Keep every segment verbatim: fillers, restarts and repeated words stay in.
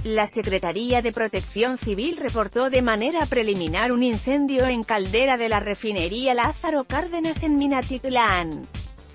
La Secretaría de Protección Civil reportó de manera preliminar un incendio en caldera de la refinería Lázaro Cárdenas en Minatitlán,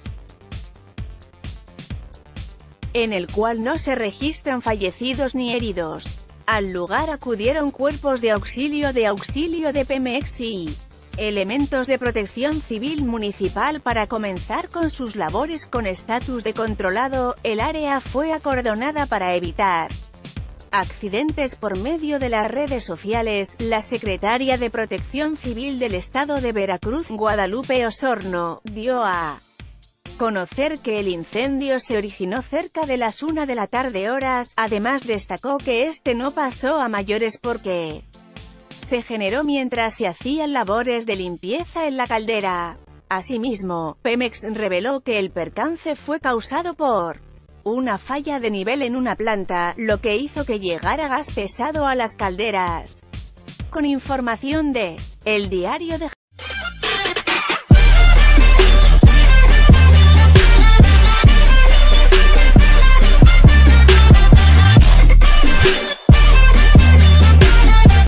en el cual no se registran fallecidos ni heridos. Al lugar acudieron cuerpos de auxilio de auxilio de Pemex y elementos de protección civil municipal para comenzar con sus labores con estatus de controlado. El área fue acordonada para evitar accidentes. Por medio de las redes sociales, la secretaria de Protección Civil del Estado de Veracruz, Guadalupe Osorno, dio a conocer que el incendio se originó cerca de las una de la tarde horas. Además destacó que este no pasó a mayores porque se generó mientras se hacían labores de limpieza en la caldera. Asimismo, Pemex reveló que el percance fue causado por una falla de nivel en una planta, lo que hizo que llegara gas pesado a las calderas. Con información de El Diario de